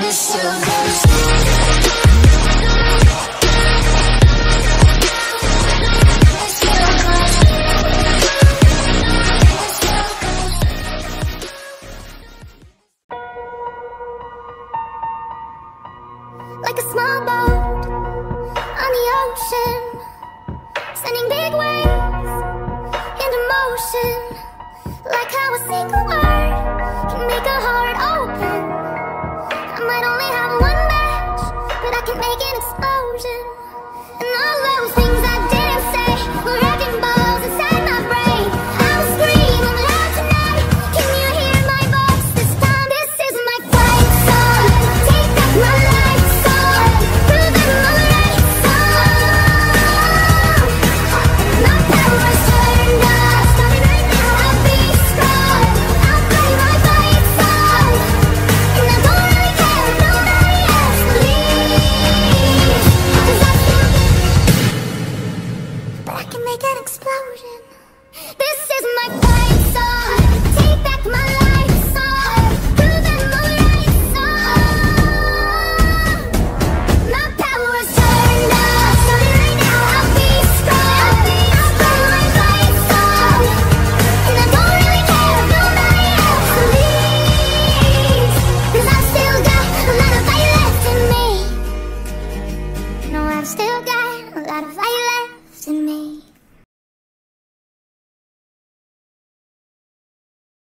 Like a small boat on the ocean, sending big waves into motion. Like how a single word can make a heart open. I might only have one match, but I can make an explosion. And all those things I didn't say were wrecking balls inside my brain. I will scream loud tonight. Can you hear my voice this time? This is my fight song. Take back my life song. Prove that I'm alright song. My power's turned up. Stop it right now. I'll be strong. I'll play my fight song. And I don't really care if nobody else believes. 'Cause I feel but I can make an explosion. This is my fight song.